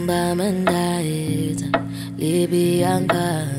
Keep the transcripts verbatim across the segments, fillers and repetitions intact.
Bamenda, Libianca.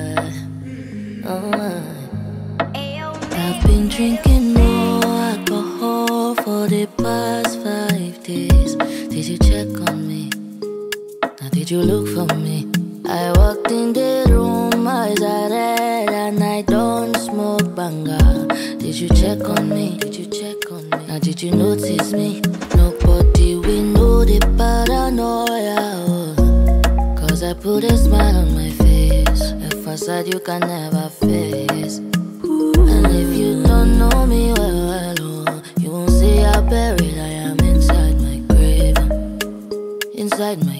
Oh, I've been drinking more alcohol for the past five days. Did you check on me? Now did you look for me? I walked in the room, eyes are red, and I don't smoke banga. Did you check on me? Did you check on me? Now did you notice me? Nobody will know the paranoia. Oh. Cause I put a smile on my face, a facade you can never face. And if you don't know me well, well oh, you won't see how buried I am inside my grave. Inside my